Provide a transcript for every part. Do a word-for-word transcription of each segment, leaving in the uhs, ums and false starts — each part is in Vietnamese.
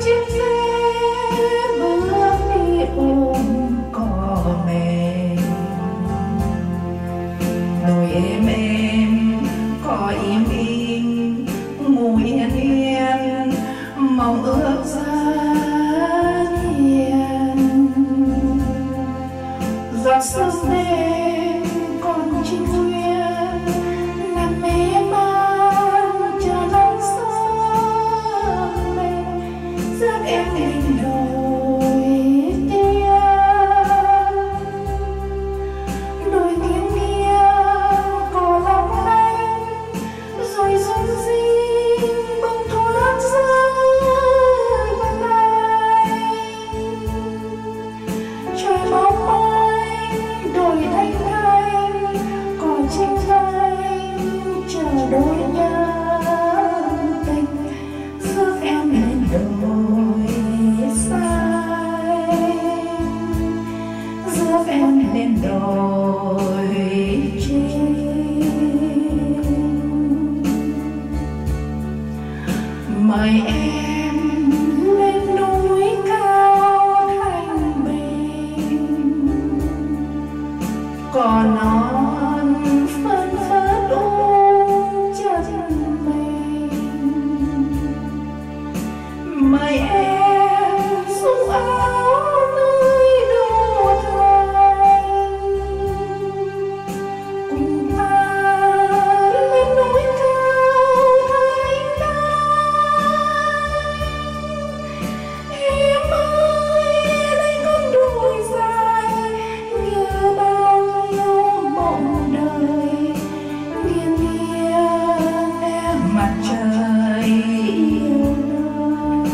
chiếc xe bước đi ôm cỏ mềm, đồi êm êm cỏ im im ngủ yên yên mong ước rất hiền. Giọt sương đêm còn chinh nguyên nằm mê man chờ nắng sớm lên rước em lên đồi tiên. Đồi tiên nghiêng cỏ long lanh rồi rung rinh bông thoát rơi vào tay. Trời bóng mây đồi thanh thanh cỏ chinh vanh chờ đôi nhân tình rước em lên đồi xanh, rước em lên đồi trên. Mời em lên núi cao Thanh Bình, cỏ non phân phớt ôm chân mình. Mời em xung áo nơi đô thành, cùng ta lên núi cao Thanh Đài. Em ơi đây con đồi dài như bao nhiêu mộng đời, nghiêng nghiêng em mặt trời yêu đương.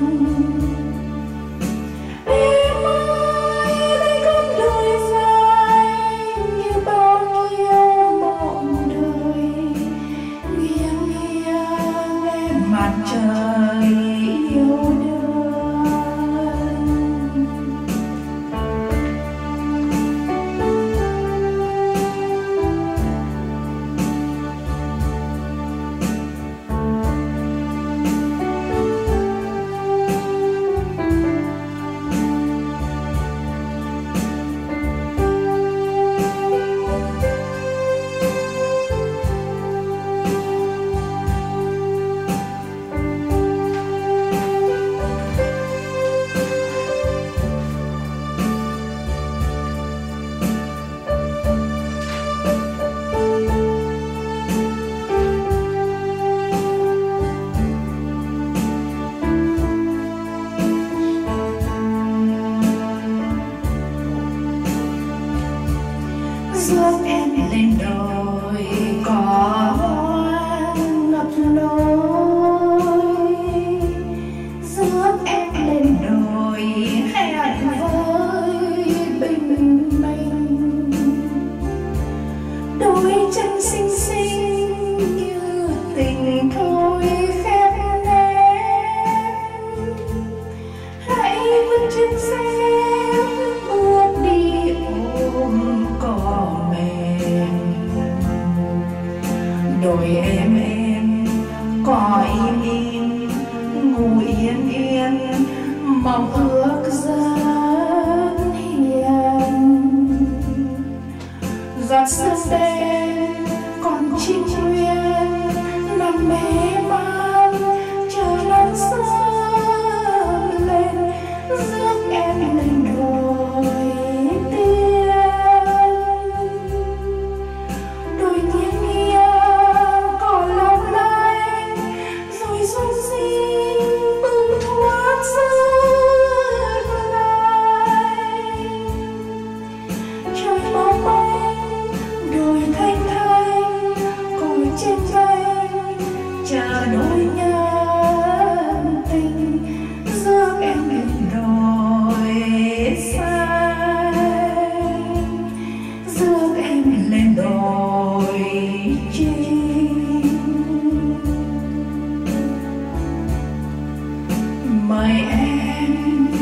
Em ơi đây con đồi dài như bao nhiêu mộng đời, nghiêng nghiêng em mặt trời yêu đương. Rước em lên đồi có hoang ngập lối, rước em lên đồi hẹn với bình minh. Đôi chân xinh xinh như tình thôi khép nét, hãy vươn chân xe bước đi ôm cỏ mềm. Đồi êm êm cỏ im im ngủ yên yên mong ước rất hiền. Giọt sương đêm còn chinh nguyên nằm mê man chờ nắng sớm lên rước em lên đồi tiên. Đồi tiên nghiêng cỏ long lanh rồi rung rinh bông thoát rơi vào tay. Trời bóng mây đồi thanh thanh cỏ trên vanh chờ đôi nhân tình rước em lên đồi xanh, rước em lên đồi trên. Mời em